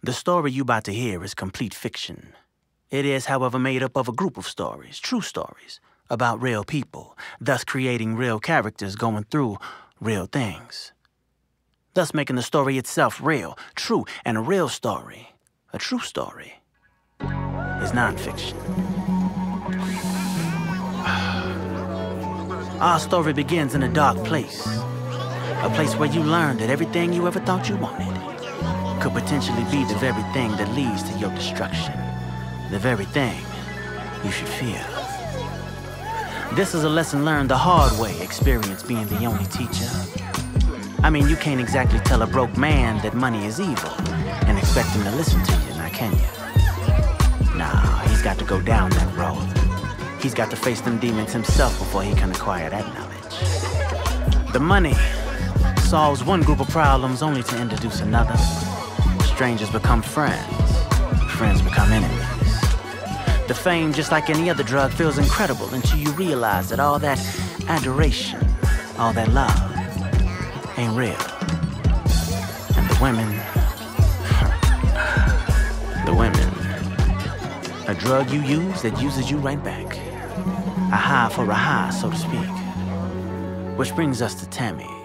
The story you about to hear is complete fiction. It is, however, made up of a group of stories, true stories, about real people, thus creating real characters going through real things. Thus making the story itself real, true, and a real story, a true story, is nonfiction. Our story begins in a dark place. A place where you learn that everything you ever thought you wanted could potentially be the very thing that leads to your destruction. The very thing you should fear. This is a lesson learned the hard way, experience being the only teacher. I mean, you can't exactly tell a broke man that money is evil and expect him to listen to you, now can you? Nah, he's got to go down that road. He's got to face them demons himself before he can acquire that knowledge. The money solves one group of problems only to introduce another. Strangers become friends, friends become enemies. The fame, just like any other drug, feels incredible until you realize that all that adoration, all that love, ain't real. And the women, a drug you use that uses you right back. A high for a high, so to speak. Which brings us to Tammy.